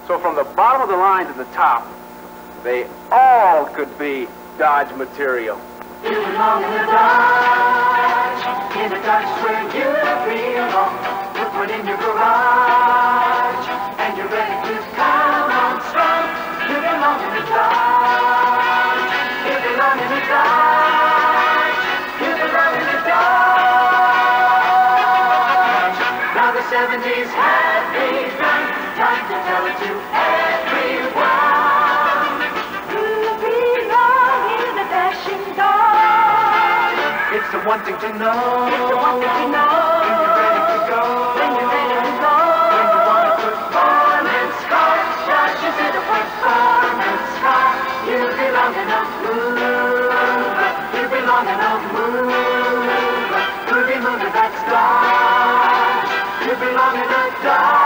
So from the bottom of the line to the top, they all could be Dodge material. You belong in the Dodge, in the Dodge where you belong. Look what in your garage, and you're ready to come on strong. You belong in the Dodge, you belong in the Dodge, you belong in the Dodge. Now the 70s have begun, time to tell it to everyone. You belong in the dashing Dodge. It's the one thing to know. It's the one thing to know. When you're ready to go. When you're ready to go. When you want a performance car. Dodge is in a performance car. You belong in a mover. You belong in a mover. Movie mover, that's Dodge. You belong in a Dodge.